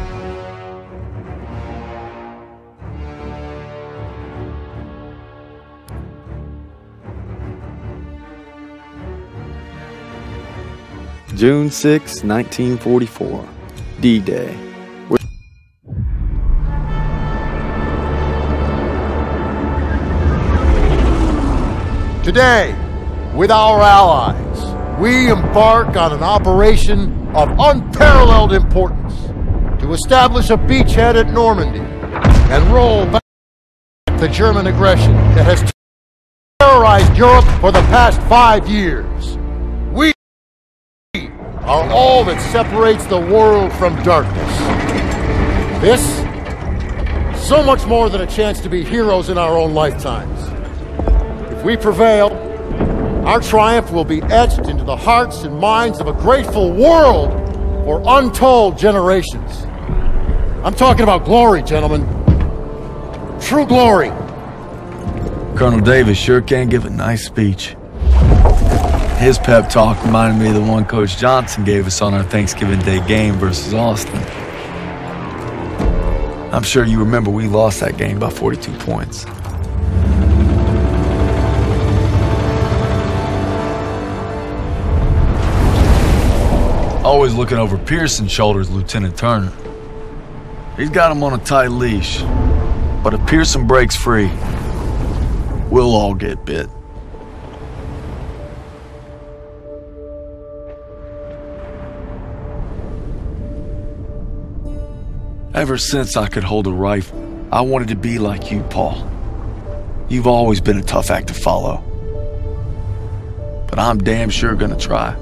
June 6, 1944, D-Day. Today, with our allies, we embark on an operation of unparalleled importance to establish a beachhead at Normandy and roll back the German aggression that has terrorized Europe for the past 5 years. We are all that separates the world from darkness. This, so much more than a chance to be heroes in our own lifetimes. If we prevail, our triumph will be etched into the hearts and minds of a grateful world for untold generations. I'm talking about glory, gentlemen. True glory. Colonel Davis sure can give a nice speech. His pep talk reminded me of the one Coach Johnson gave us on our Thanksgiving Day game versus Austin. I'm sure you remember we lost that game by 42 points. Always looking over Pearson's shoulders, Lieutenant Turner. He's got him on a tight leash. But if Pearson breaks free, we'll all get bit. Ever since I could hold a rifle, I wanted to be like you, Paul. You've always been a tough act to follow. But I'm damn sure gonna try.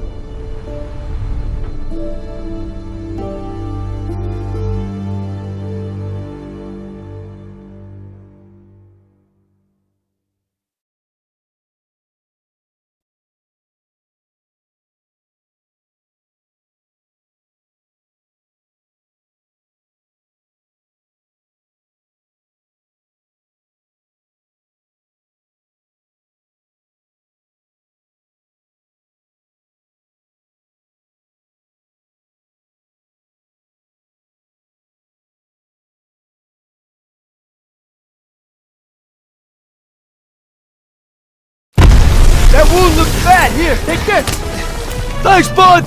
That wound looks bad. Here, take this. Thanks, bud!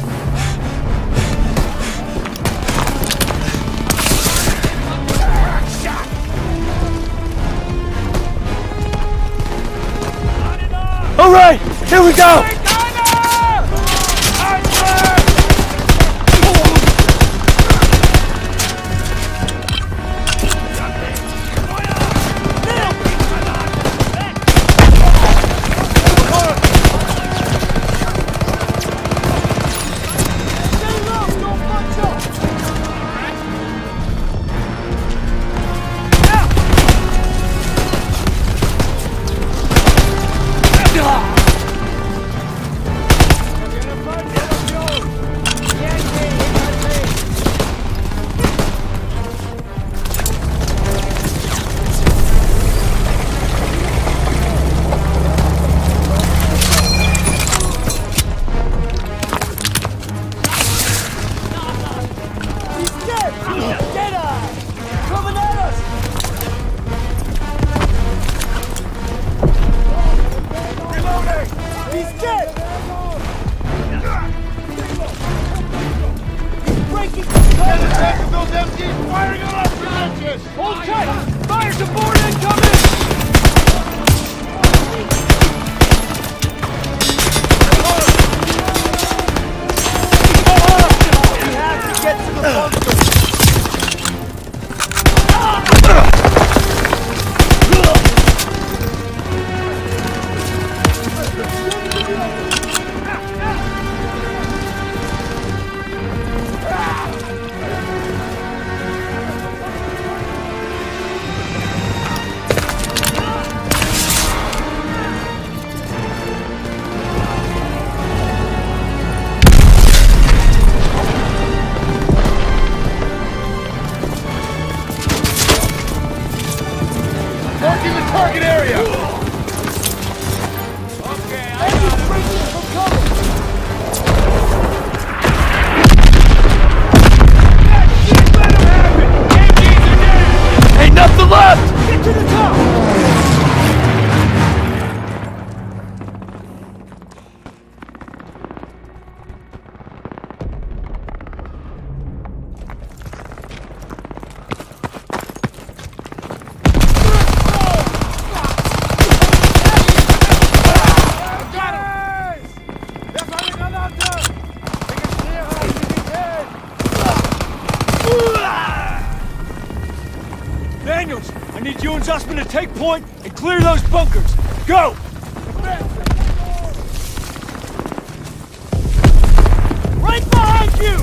All right, here we go. need you and Zussman to take point and clear those bunkers. Go! Right behind you!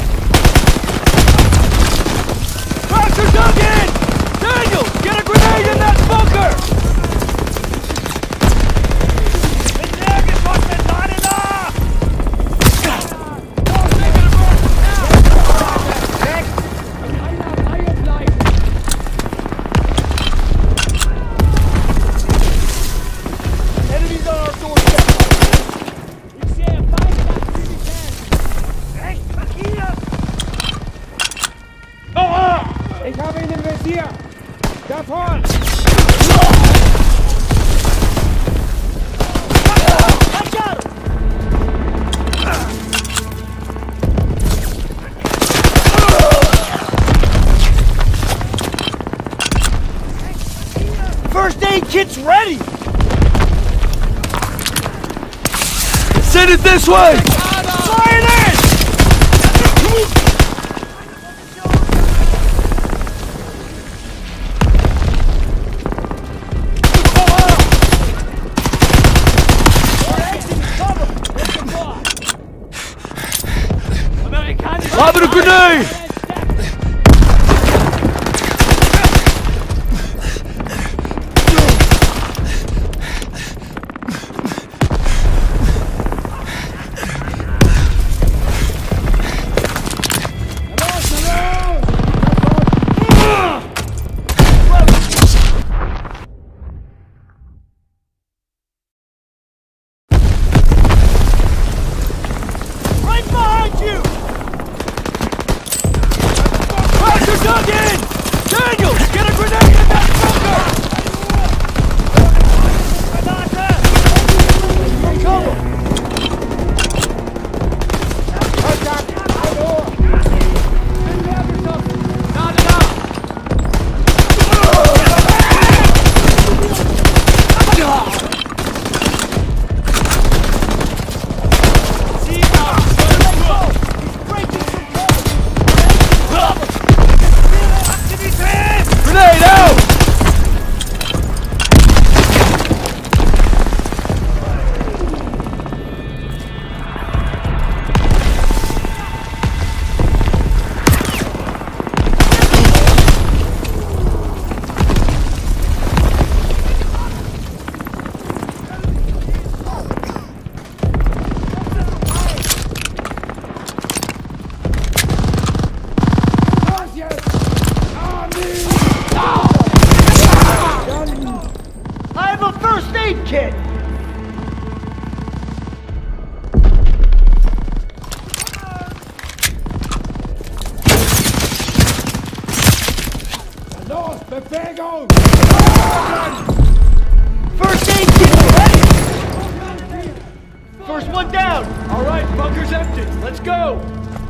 Cracker dug in! Daniel, get a grenade in that bunker! Ich habe ihn im Visier! Davon! First aid kit's ready! Send it this way! Fire it in! Lob it a grenade! Right behind you! Cracker dug in! Daniel, get a grenade in that bunker! Cover! Grenade out! I have a first aid kit! Los, Bewegung! First aid kit ready! First one down! Alright, bunker's empty. Let's go!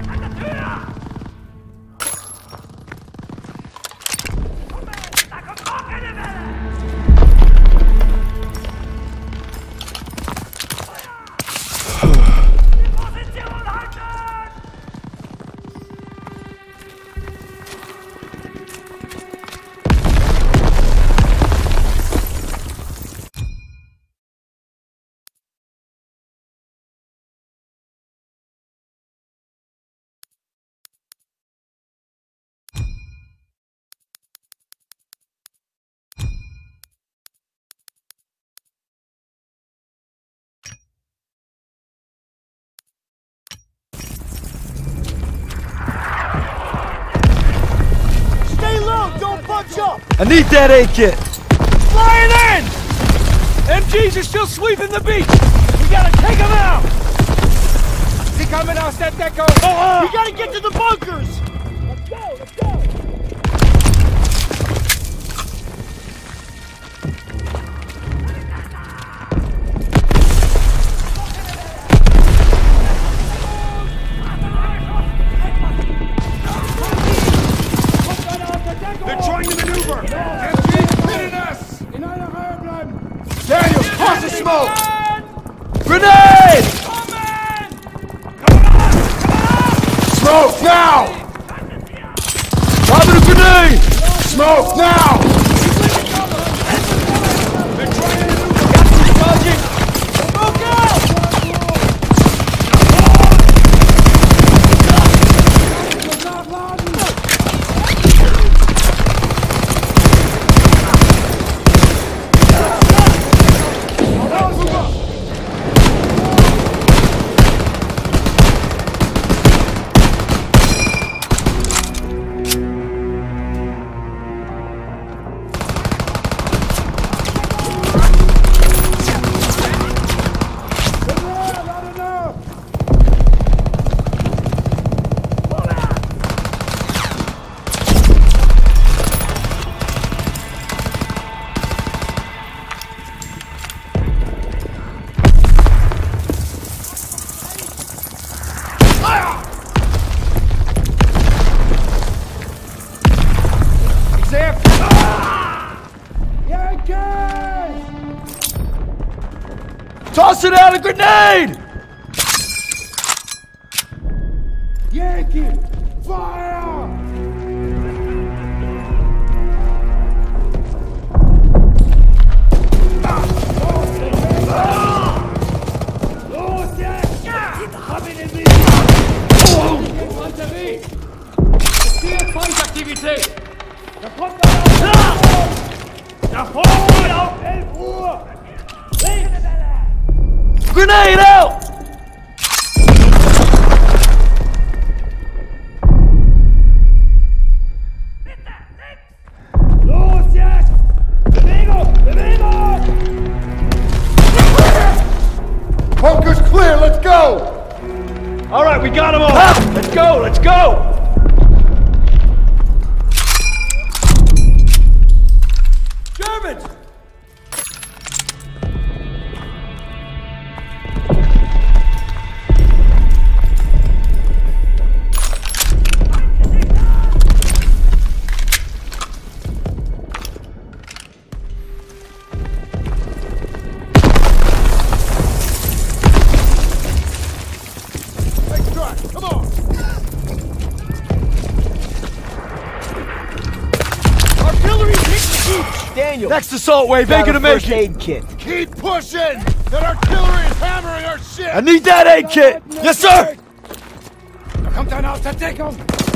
I need that aid kit! Flying in! MGs are still sweeping the beach! We gotta take them out! Sie kommen aus der Deckung! We gotta get to the bunkers! Let's go, let's go! They're trying to maneuver! MG's pinning us! In einer Reihe bleiben! Daniel, toss the smoke! Grenade! Smoke now! Lob it a grenade! Smoke now! Tossing out a grenade! Yankee! Fire! Los jetzt! Hab ihn im Visier! Infanterie! Feindaktivität! Da kommt einer! Da vorne auf 11 Uhr! Links! Grenade out! Los jetzt! Bewegung! Bewegung! Bunker's clear, let's go! All right, we got them all. Let's go, let's go. Germans! Next assault wave ain't gonna make it. Aid kit. Keep pushing! That artillery is hammering our shit! I need that aid kit. Yes, sir. Da kommt einer aus der Deckung!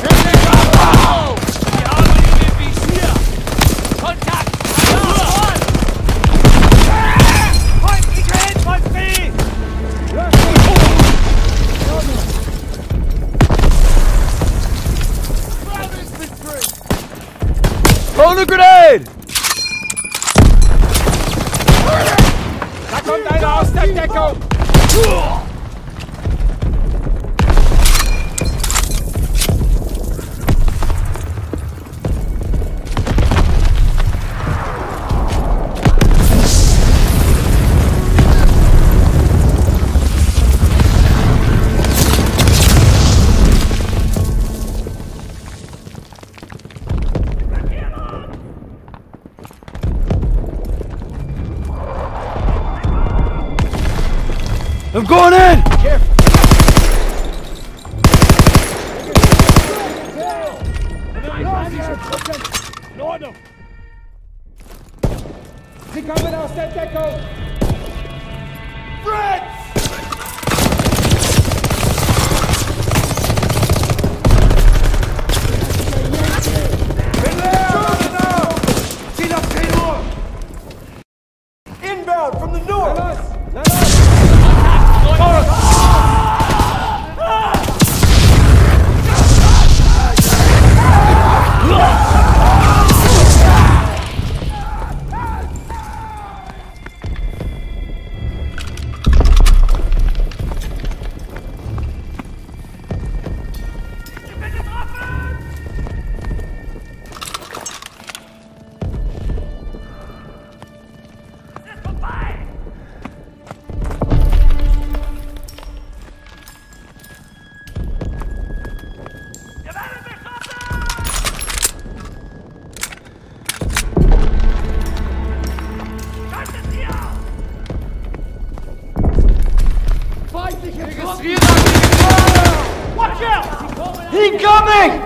Throwing a grenade. Da kommt einer aus der Deckung! I'm going in. In Ordnung! Sie kommen aus der Deckung! Fritz! Bin leer! Ziel auf 10 Uhr! Inbound from the north. Na los! Watch out! Incoming!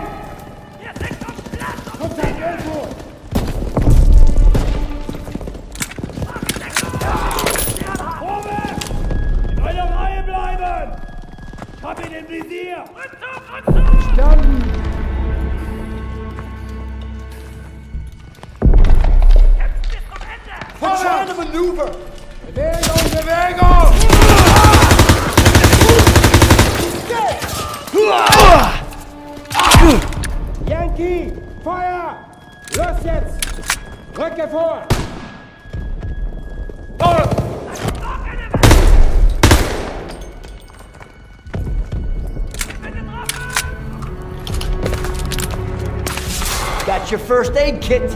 In eurer Reihe bleiben! Hab ihn im Visier! Verstanden! We're trying to maneuver. Bewegung! Bewegung! Yankee! Feuer! Los jetzt! Rücke vor! Got your first aid kit.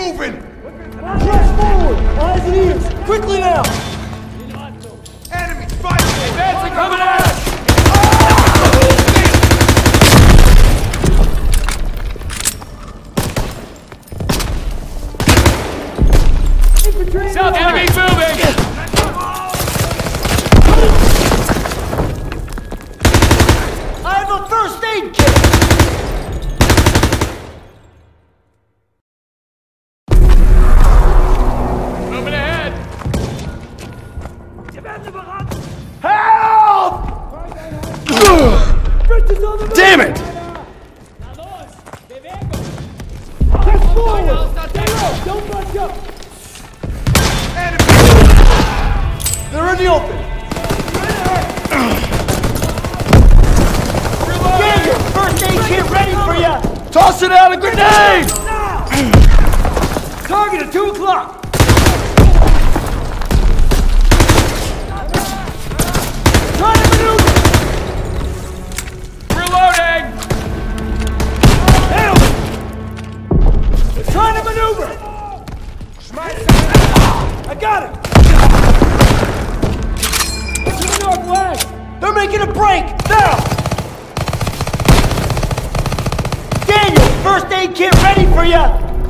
moving! Press forward! Eyes and ears! Quickly now! Enemy fighting! Advancing coming out! South enemies moving! I have a first aid kit! Moving ahead! Help! Damn it! Press forward! Don't back up! They're in the open! Get your first aid kit ready for you! Toss it out a grenade! Target at 2 o'clock! Try to maneuver! Reloading! Hit him! Trying to maneuver! I got it! To the northwest! They're making a break! Now! Daniel, first aid kit ready for you!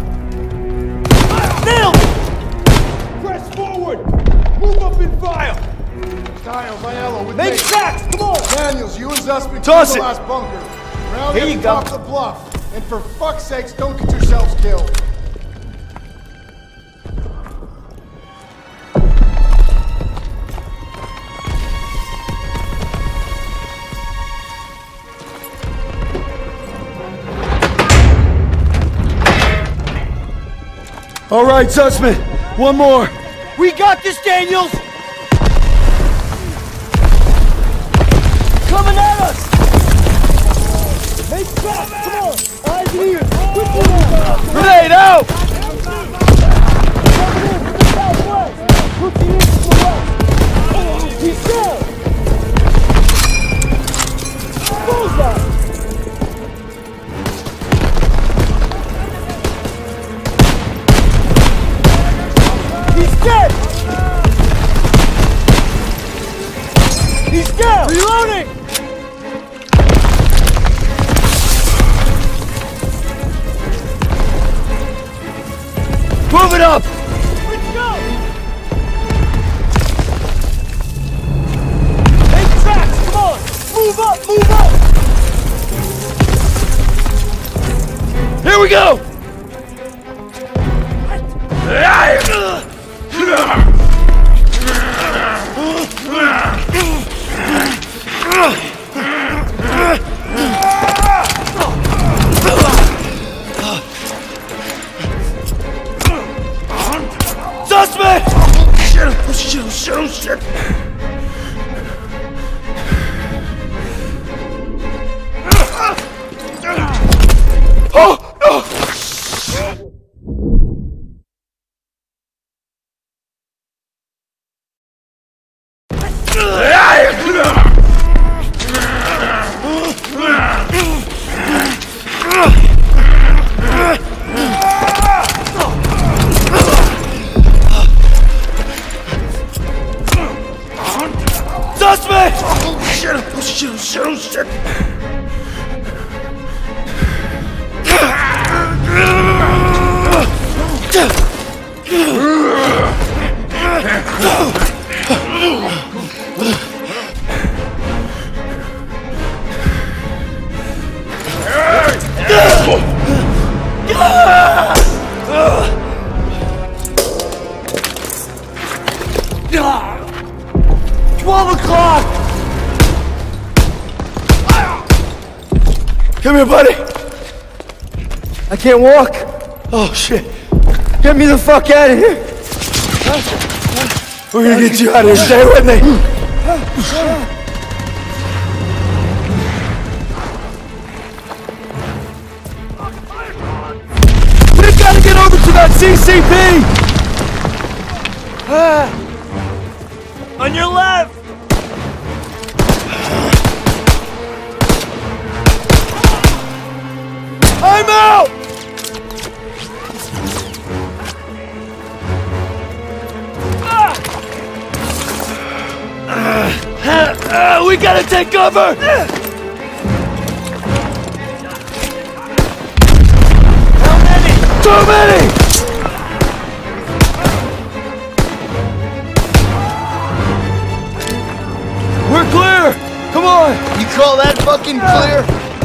Nailed it! Press forward! Move up in file! Stiles, Aiello with Make me. tracks! Come on! Daniels, you and Zussman Toss keep it. the last bunker. Rally Here at you the go. top of the bluff. And for fuck's sakes, don't get yourselves killed. All right, Zussman, one more. We got this, Daniels! Coming at us! Make tracks! Come on! Eyes and ears! Quickly now! Grenade out! Coming in from the southwest! Pushing in from the west! He's down! Bullseye! He's dead! He's down! Reloading! Move it up! Let's go! Make tracks! Come on! Move up! Move up! Here we go! Zussman! Shit! Oh, no! Zussman! Shit! Come here, buddy. I can't walk. Oh, shit. Get me the fuck out of here. We're gonna get you out of here. Stay with me. We gotta get over to that CCP. On your left! I'm out! We gotta take cover! How many? Too many! We're clear! Come on! You call that fucking clear?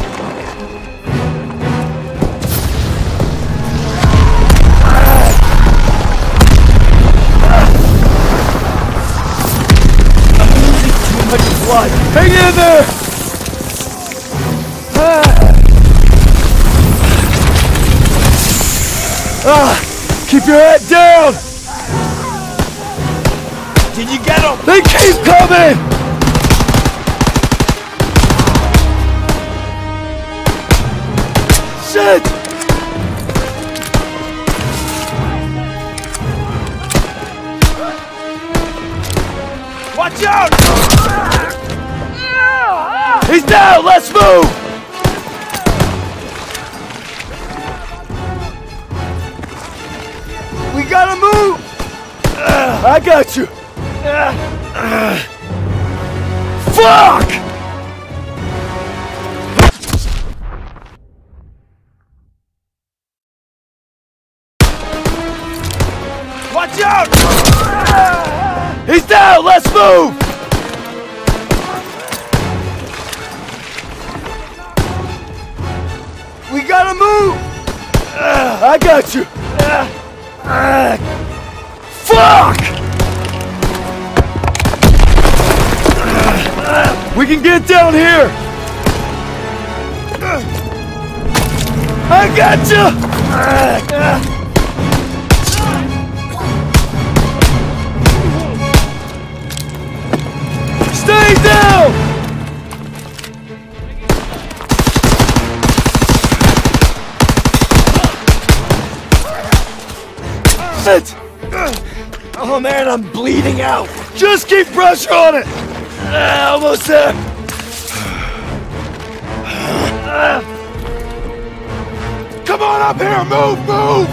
Blood. Hang in there! Keep your head down! Did you get him? They keep coming! Shit! Watch out! He's down! Let's move! We gotta move! I got you! Fuck! Watch out! He's down! Let's move! We gotta move! I got you! Fuck! We can get down here! I got you! Stay down! Shit! Oh man, I'm bleeding out! Just keep pressure on it! Almost there! Come on up here! Move! Move!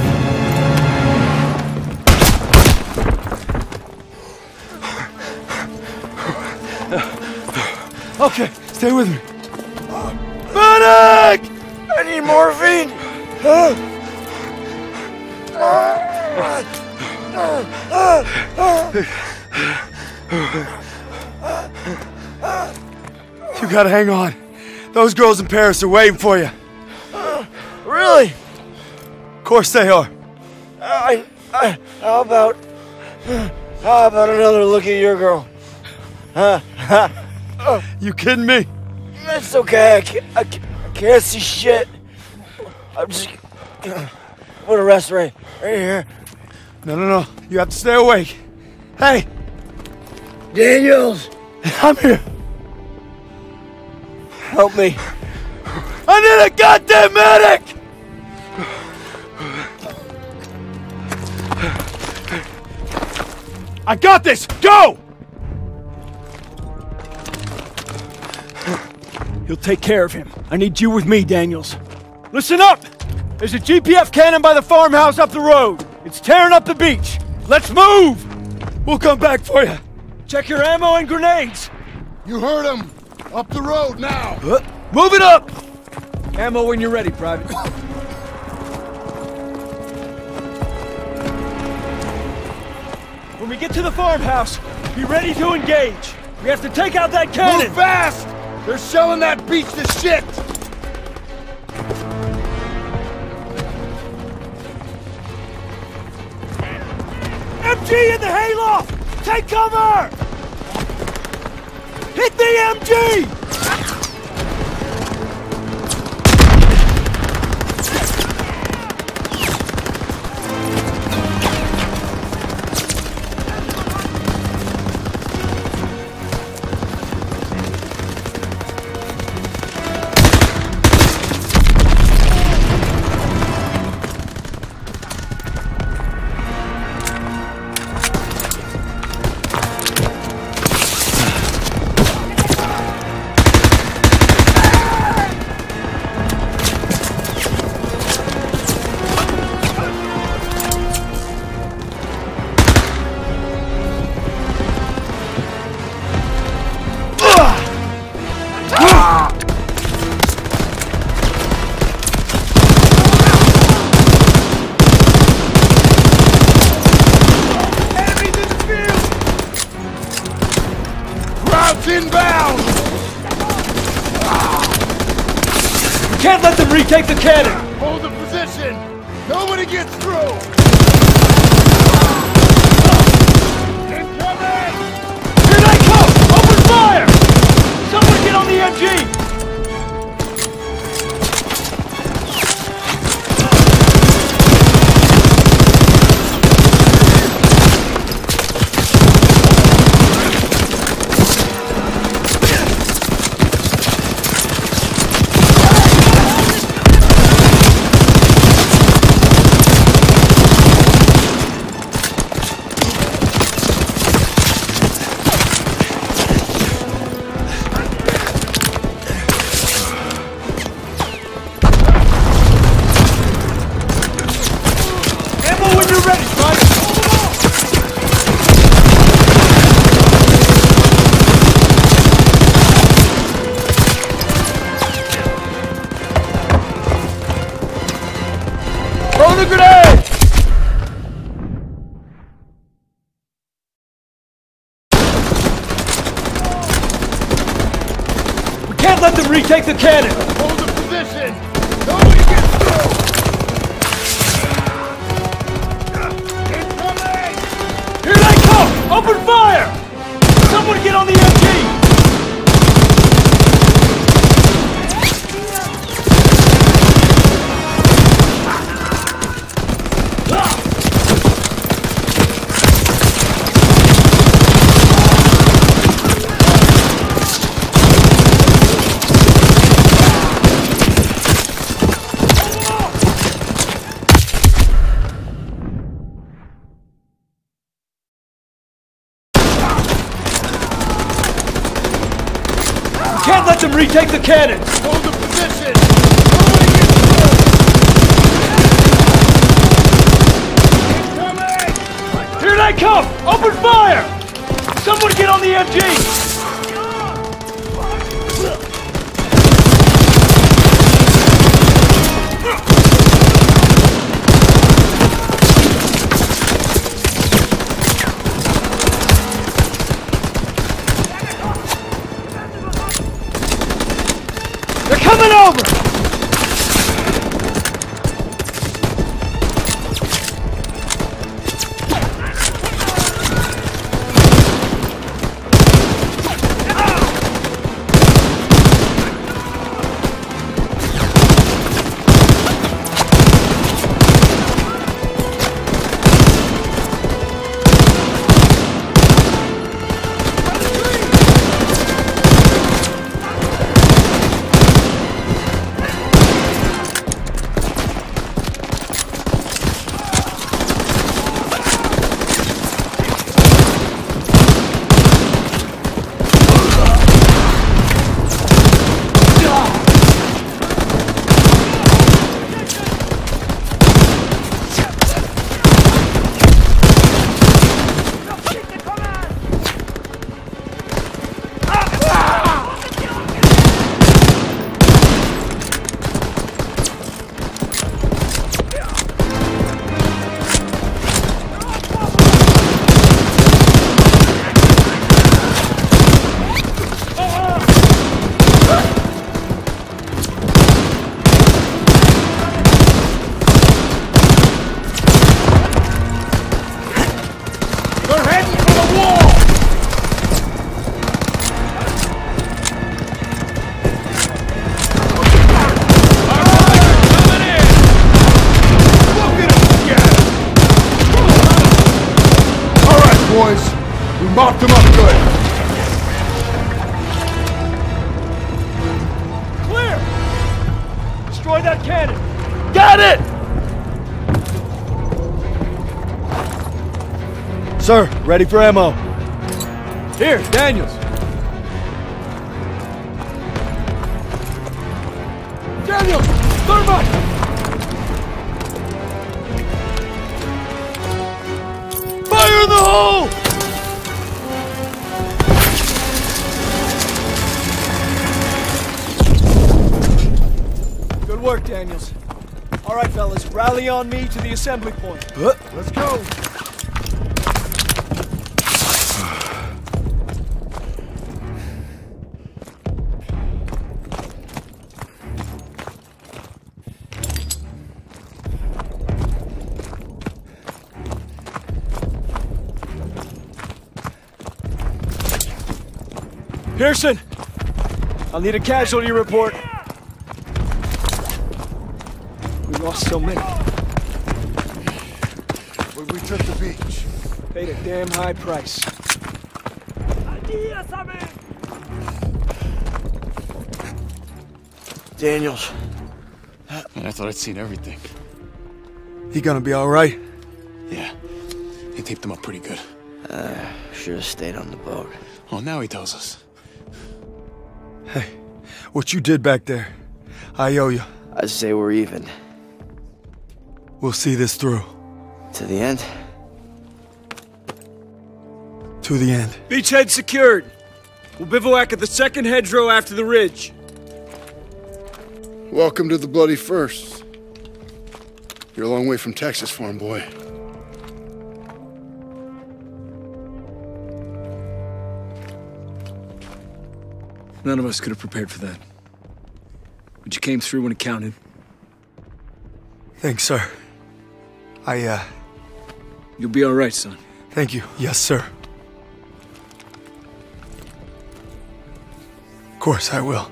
Okay, stay with me. Medic! I need morphine! You gotta hang on. Those girls in Paris are waiting for you. Really? Of course they are. How about another look at your girl? You kidding me? That's okay, I can't see shit. I'm just gonna rest right here. No. You have to stay awake. Hey, Daniels, I'm here. help me. I need a goddamn medic! I got this! Go! He'll take care of him. I need you with me, Daniels. Listen up! There's a GPF cannon by the farmhouse up the road. It's tearing up the beach. Let's move! We'll come back for you. Check your ammo and grenades. You heard him! Up the road now! Move it up! Ammo when you're ready, Private. When we get to the farmhouse, be ready to engage. We have to take out that cannon! Move fast! They're shelling that beach to shit! MG in the hayloft! Take cover! Hit the MG! inbound! We can't let them retake the cannon! Hold the position! Nobody gets through! Incoming! Here they come! Open fire! Someone get on the MG! Throw the grenade! We can't let them retake the cannon! Hold the position! Nobody gets through! Incoming! Here they come! Open fire! Someone get on the MG! Can't let them retake the cannon! Hold the position! Nobody gets through! Incoming! Here they come! Open fire! Someone get on the MG! They're coming over! Boys, we mopped them up good. Clear! Destroy that cannon! Got it! Sir, ready for ammo. Here, Daniels. Daniels! Thermite! Fire in the hole! Good work, Daniels. All right, fellas, rally on me to the assembly point. Let's go. Pearson! I'll need a casualty report. We lost so many. When we took the beach. Paid a damn high price. Daniels. Man, I thought I'd seen everything. He gonna be all right? Yeah, he taped him up pretty good. Should have stayed on the boat. Oh, now he tells us. Hey, what you did back there, I owe you. I'd say we're even. We'll see this through. To the end? To the end. Beachhead secured. We'll bivouac at the second hedgerow after the ridge. Welcome to the Bloody First. You're a long way from Texas, farm boy. None of us could have prepared for that. But you came through when it counted. Thanks, sir. You'll be all right, son. Thank you. Yes, sir. Of course I will.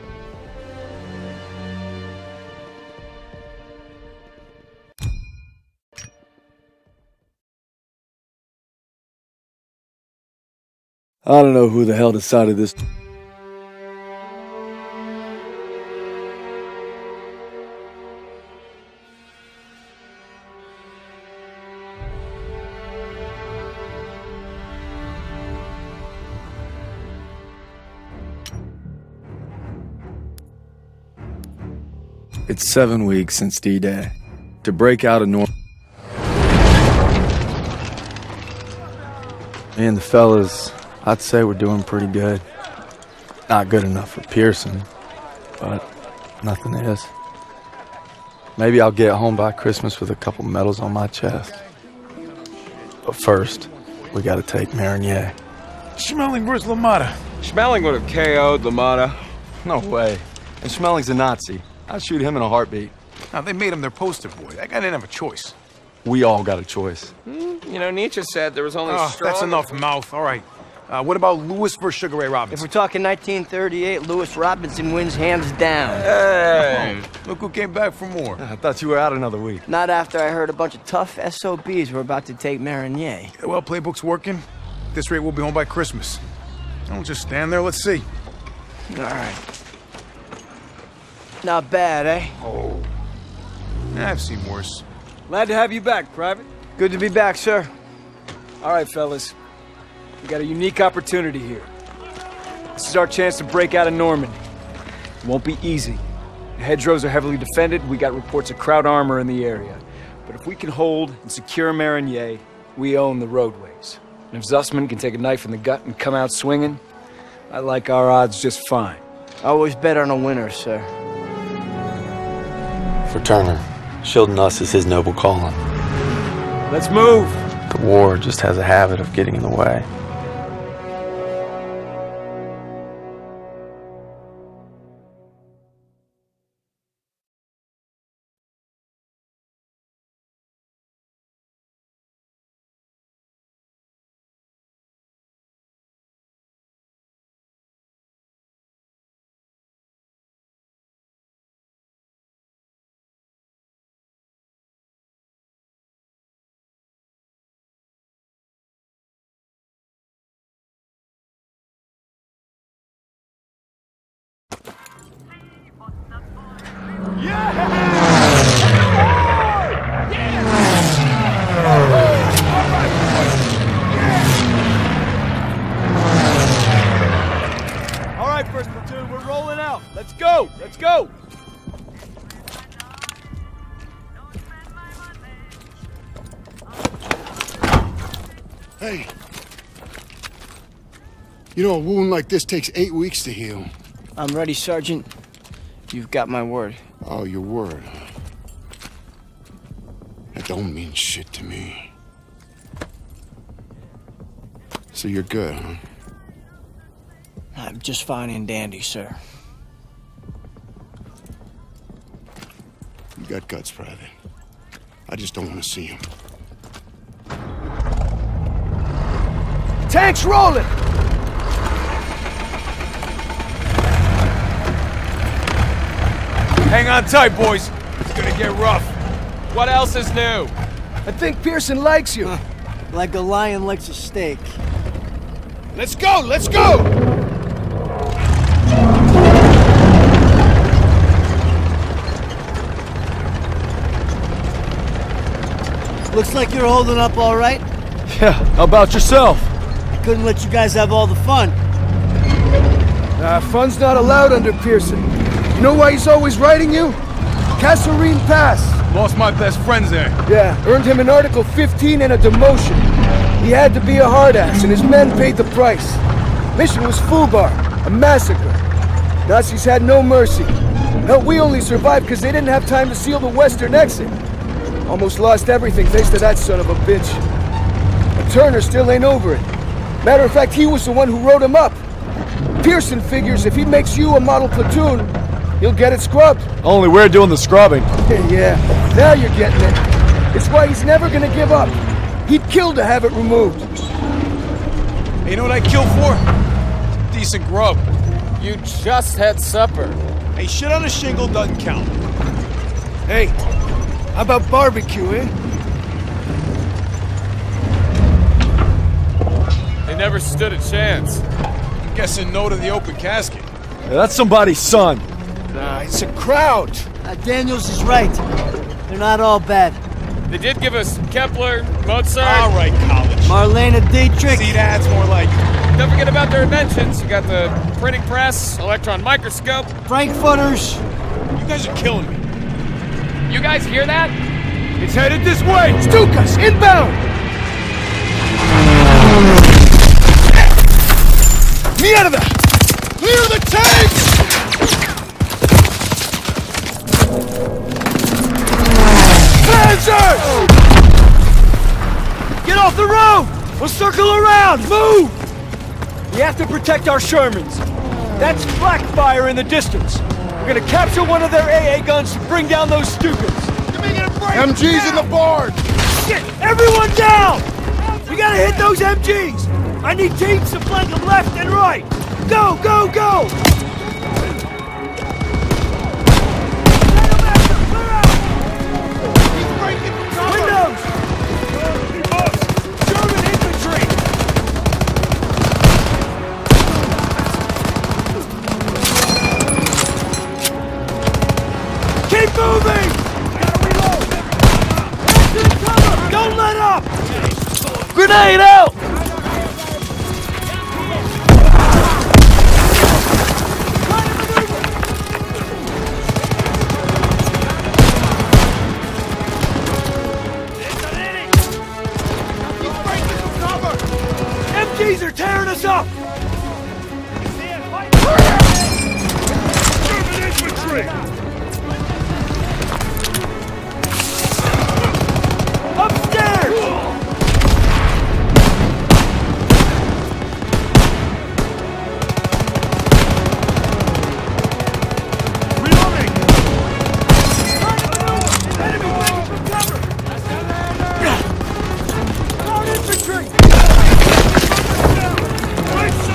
I don't know who the hell decided this. It's 7 weeks since D-Day. To break out of Normandy. Me and the fellas, I'd say we're doing pretty good. Not good enough for Pearson, but nothing is. Maybe I'll get home by Christmas with a couple medals on my chest. But first, we gotta take Marigny. Schmeling, where's LaMotta? Schmeling would have KO'd LaMotta. No way. And Schmeling's a Nazi. I'd shoot him in a heartbeat. Now, they made him their poster boy. That guy didn't have a choice. We all got a choice. You know, Nietzsche said there was only strong... That's enough mouth. All right. What about Lewis versus Sugar Ray If Robinson? we're talking 1938, Lewis Robinson wins hands down. Hey! Look who came back for more. I thought you were out another week. Not after I heard a bunch of tough SOBs were about to take Marigny. Well, playbook's working. At this rate, we'll be home by Christmas. Don't just stand there. Let's see. All right. Not bad, eh? Oh. I've seen worse. Glad to have you back, Private. Good to be back, sir. All right, fellas. We got a unique opportunity here. This is our chance to break out of Normandy. It won't be easy. The hedgerows are heavily defended. We got reports of Kraut armor in the area. But if we can hold and secure Marigny, we own the roadways. And if Zussman can take a knife in the gut and come out swinging, I like our odds just fine. Always bet on a winner, sir. For Turner, shielding us is his noble calling. Let's move! The war just has a habit of getting in the way. All right, first platoon, we're rolling out. Let's go! Let's go! Hey. You know, a wound like this takes 8 weeks to heal. I'm ready, Sergeant. You've got my word. Oh, your word. That don't mean shit to me. So you're good, huh? I'm just fine and dandy, sir. You got guts, Private. I just don't want to see them. Tanks rolling! Hang on tight, boys. It's gonna get rough. What else is new? I think Pearson likes you. Like a lion likes a steak. Let's go! Let's go! Looks like you're holding up all right. Yeah, how about yourself? I couldn't let you guys have all the fun. Fun's not allowed under Pearson. You know why he's always writing you? Kasserine Pass. Lost my best friends there. Yeah, earned him an Article 15 and a demotion. He had to be a hard-ass, and his men paid the price. Mission was Fubar, a massacre. Nazis had no mercy. Hell, we only survived because they didn't have time to seal the western exit. Almost lost everything thanks to that son of a bitch. But Turner still ain't over it. Matter of fact, he was the one who wrote him up. Pearson figures if he makes you a model platoon, he'll get it scrubbed. Only we're doing the scrubbing. Yeah, now you're getting it. It's why he's never gonna give up. He'd kill to have it removed. Hey, you know what I'd kill for? Decent grub. You just had supper. Hey, shit on a shingle doesn't count. Hey, how about barbecue, eh? They never stood a chance. I'm guessing no to the open casket. That's somebody's son. Nah, it's a crowd. Daniels is right. They're not all bad. They did give us Kepler, Mozart. All right, college. Marlena Dietrich. See, that's more like it. Don't forget about their inventions. You got the printing press, electron microscope. Frankfurters. You guys are killing me. You guys hear that? It's headed this way. Stukas, inbound. Me out of that. Clear the tanks! Panzer! Get off the road! We'll circle around! Move! We have to protect our Shermans. That's flak fire in the distance. We're gonna capture one of their AA guns to bring down those stupids. MG's in the barn! Shit! Everyone down! We gotta hit those MGs! I need teams to flank them left and right! Go, go, go! Windows! German infantry! Keep moving! Don't let up! Grenade out! MGs are tearing us up! German infantry! Upstairs! Reloading! Enemy waiting for cover! Ground infantry! Right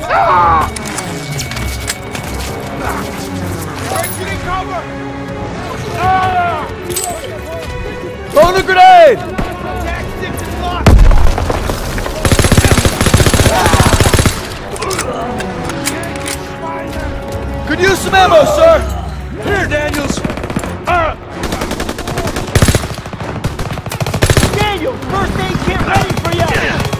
Throwing a grenade! Could use some ammo, sir! Here, Daniels! Daniel, first aid kit ready for you!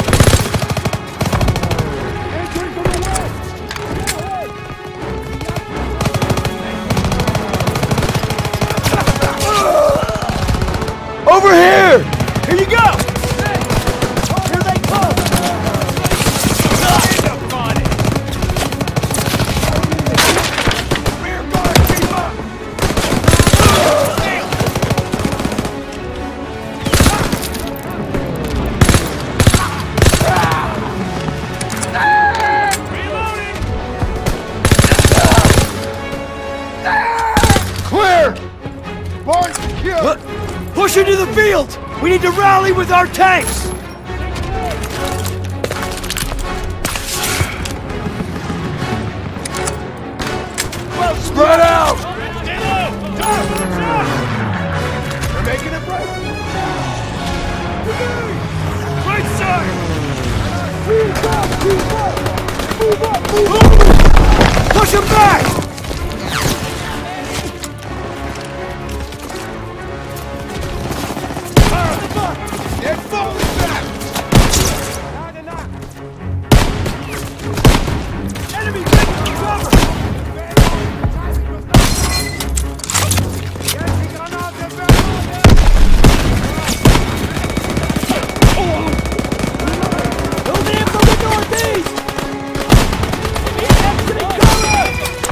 Over here! Here you go! Here they come! Clear! Barnes secure! Push into the field! We need to rally with our tanks! Spread out! They're making it right. Right side! Move up! Move up! Move up! Move up! Push him back! They're falling back! Enemy taking cover! Moving in from the northeast! He's exiting cover!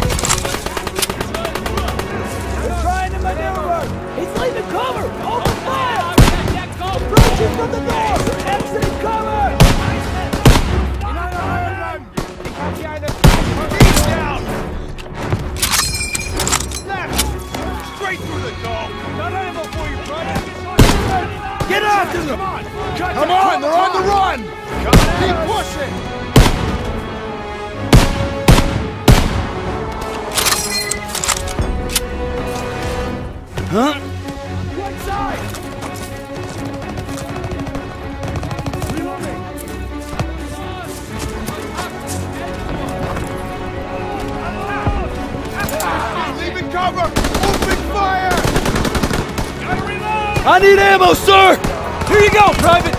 He's trying to maneuver! He's leaving cover! Open fire! Approaching from the north! Exiting cover! Straight through the dome! Not ammo for you, brother! Get after them! Come on, they're on the run! Keep pushing! Huh? One side! Leaving cover! Open fire! Gotta reload! I need ammo, sir! Here you go, Private!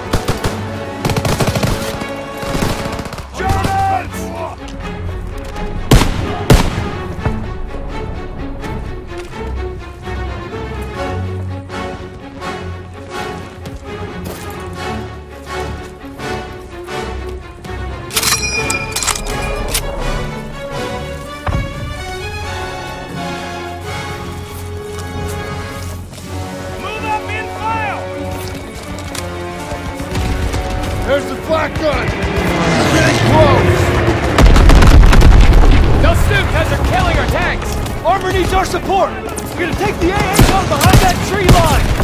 There's the flak gun! It's getting close! Those Stukas are killing our tanks! Armor needs our support! We're gonna take the AA gun behind that tree line!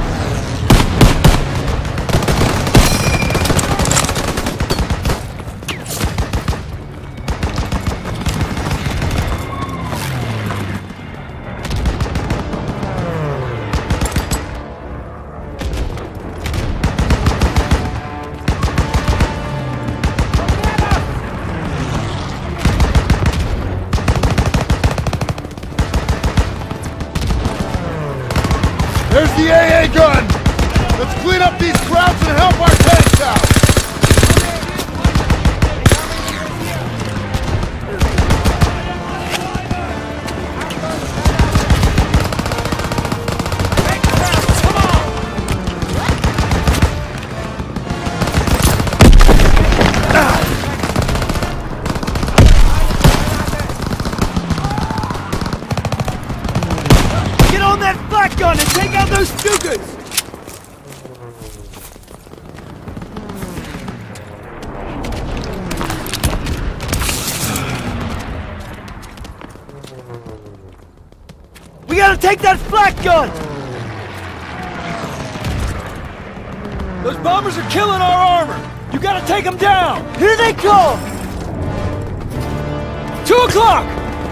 There's the AA gun! Let's clean up these crowds and help our tanks out! Get on that flak gun and take out those Stukas! We gotta take that flak gun! Those bombers are killing our armor! You gotta take them down! Here they come! 2 o'clock!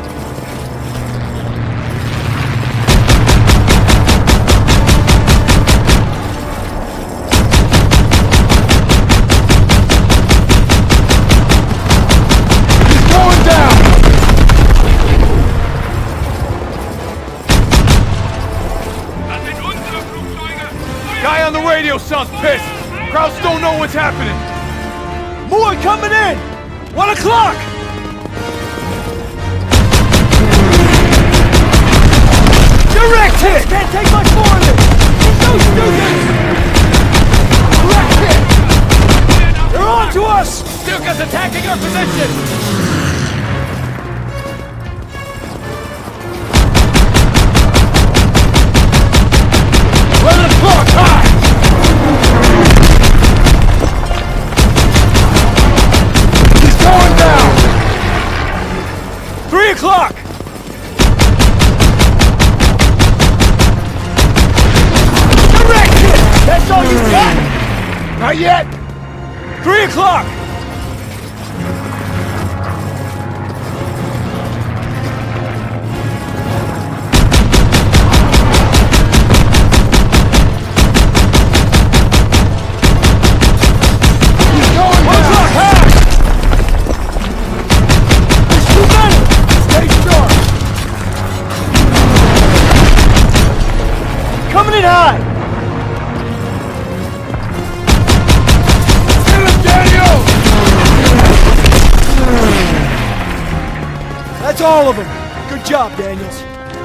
Guy on the radio sounds pissed. Krauts don't know what's happening. More coming in! 1 o'clock! Direct hit! Can't take much more of it! He's so stupid! Direct hit! They're on to us! Stuka's attacking our position! 11 o'clock, high! He's going down! 3 o'clock! Direct hit! That's all you got? Not yet! 3 o'clock! Coming in high! Get him, Daniel! That's all of them. Good job, Daniels.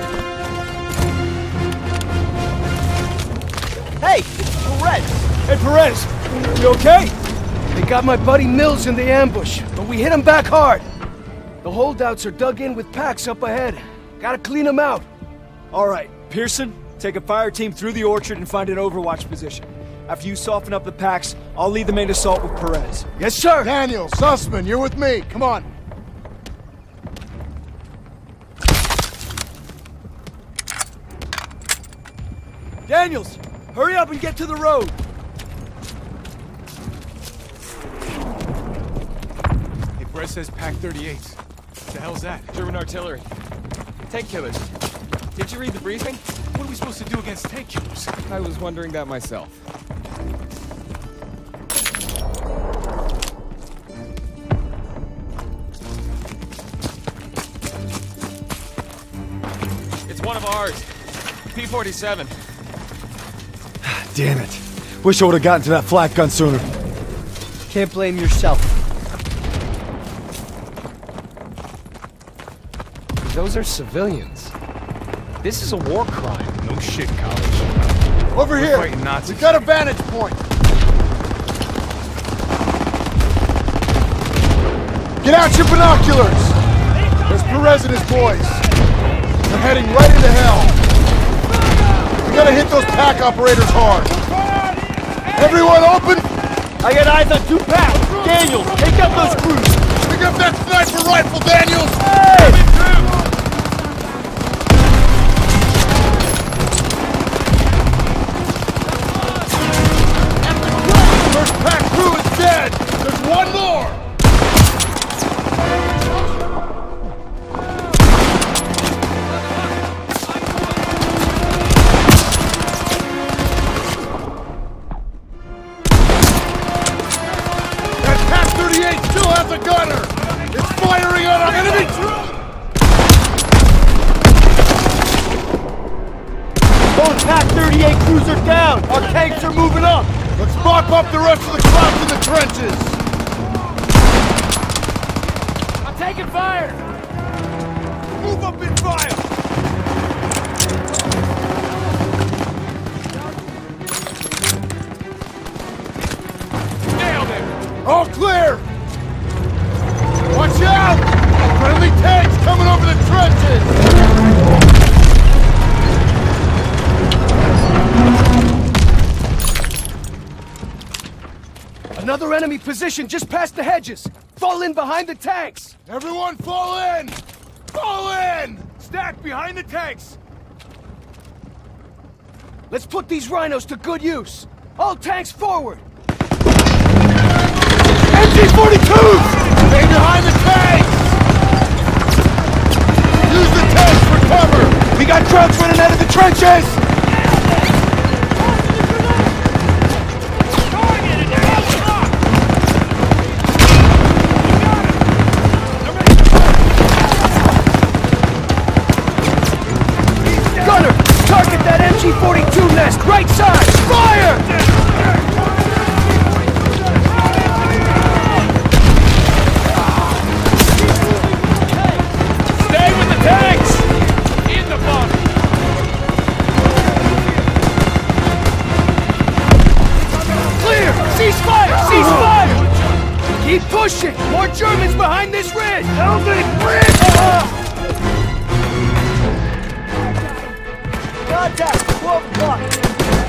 Hey, it's Perez. Hey, Perez. You okay? They got my buddy Mills in the ambush, but we hit him back hard. The holdouts are dug in with packs up ahead. Gotta clean them out. All right, Pearson. Take a fire team through the orchard and find an overwatch position. After you soften up the packs, I'll lead the main assault with Perez. Yes, sir! Daniel, Sussman, you're with me. Come on. Daniels, hurry up and get to the road! Hey, Brett says Pack 38s. What the hell's that? German artillery. Tank killers. Did you read the briefing? What are we supposed to do against tank killers? I was wondering that myself. It's one of ours. P-47. Damn it. Wish I would have gotten to that flak gun sooner. Can't blame yourself. Those are civilians. This is a war crime. No shit, college. Over We're here. fighting Nazis. We've got a vantage point. Get out your binoculars. There's Perez and his boys. They're heading right into hell. We gotta hit those pack operators hard. Everyone open. I got eyes on 2 packs. Daniels, take up those crews. Pick up that sniper rifle, Daniels. Hey! First pack crew is dead. There's one more. That Pack 38 still has a gunner. It's firing on our enemy troops. Both Pack 38 crews are down. Our tanks are moving up. Let's mop up the rest of the Krauts in the trenches. I'm taking fire. Move up and fire. Nailed him! All clear. Watch out! Friendly tanks coming over the trenches. Another enemy position just past the hedges. Fall in behind the tanks. Everyone fall in! Fall in! Stack behind the tanks! Let's put these rhinos to good use. All tanks forward. MG-42s! Stay behind the tanks! cover! We got crowds running out of the trenches! Gunner, target that MG-42 nest, right side! Fire! Tanks! In the bomb! Clear! Cease fire! Cease fire! Keep pushing! More Germans behind this ridge! Elvin, bridge! Contact! 12 o'clock!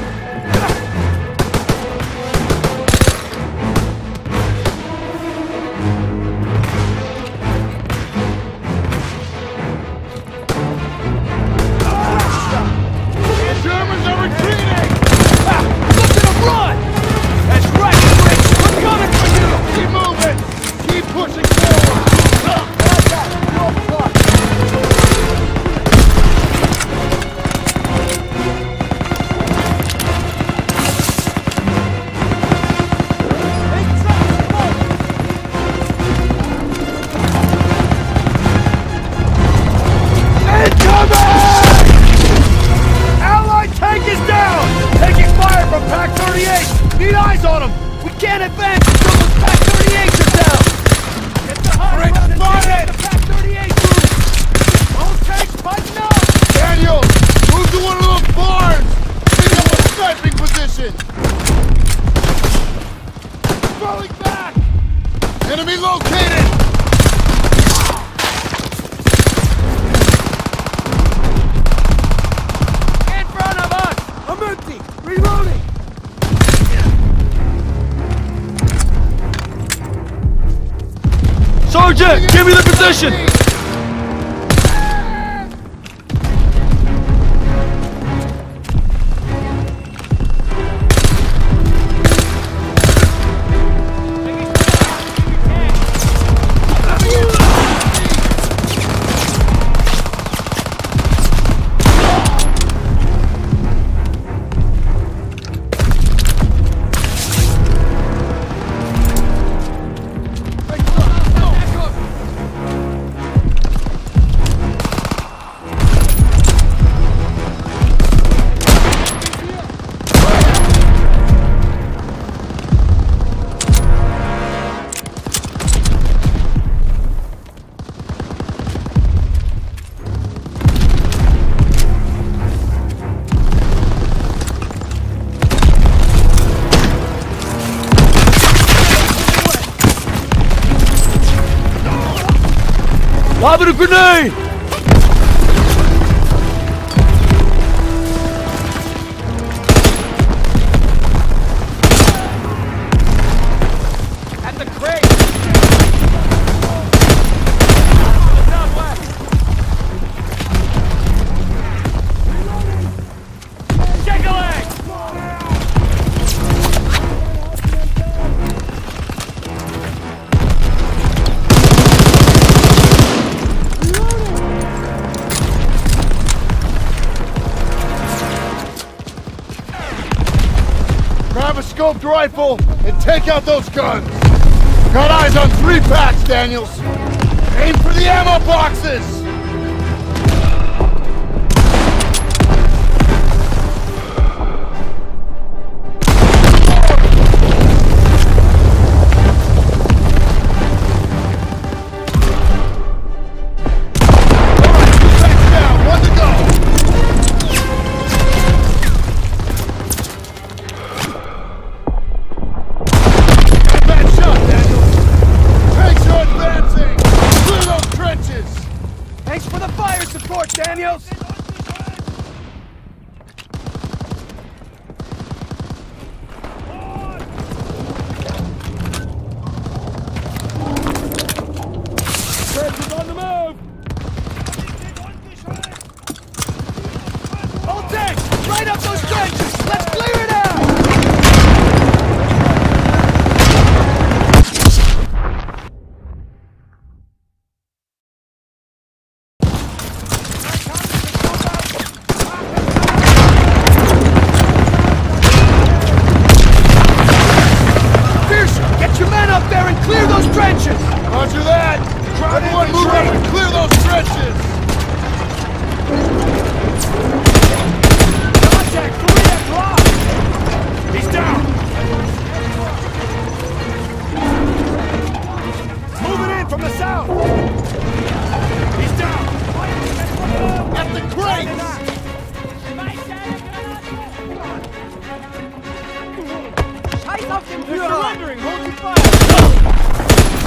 Need eyes on them! We can't advance until those Pac 38s are down! Get the high ground and get the Pac 38 through! All tanks fighting up! Daniel, move to one of those barns! Pick up a sniping position! Falling back! Enemy located! In front of us! I'm empty! Reloading! Sergeant, give me the position! Lobbing a grenade! At the crate! Southwest! Shake a leg! Grab a scoped rifle and take out those guns! Got eyes on 3 packs, Daniels! Aim for the ammo boxes! They're surrendering! Hold your fire!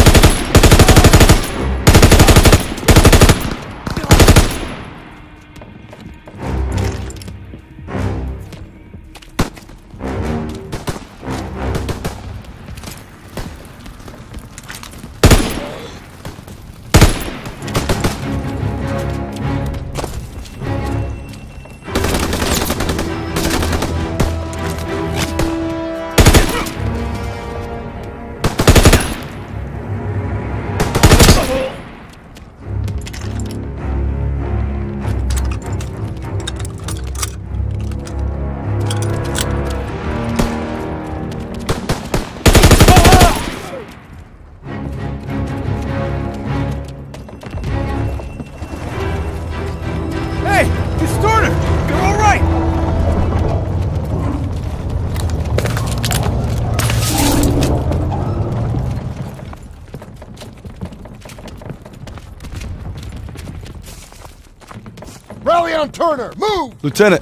Rally on Turner! Move! Lieutenant.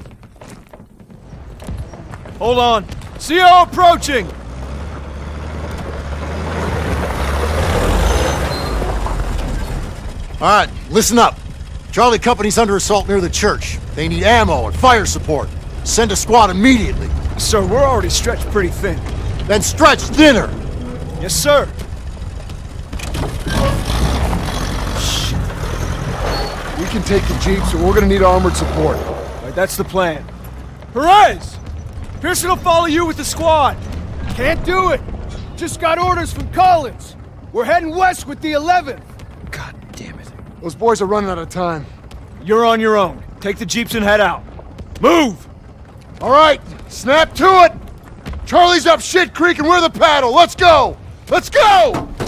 Hold on. CO approaching! Alright, listen up. Charlie Company's under assault near the church. They need ammo and fire support. Send a squad immediately. Sir, we're already stretched pretty thin. Then stretch thinner! Yes, sir. We can take the jeep, so we're gonna need armored support. All right, that's the plan. Perez! Pearson will follow you with the squad. Can't do it! Just got orders from Collins. We're heading west with the 11th. God damn it. Those boys are running out of time. You're on your own. Take the jeeps and head out. Move! Alright, snap to it! Charlie's up Shit Creek and we're the paddle. Let's go! Let's go!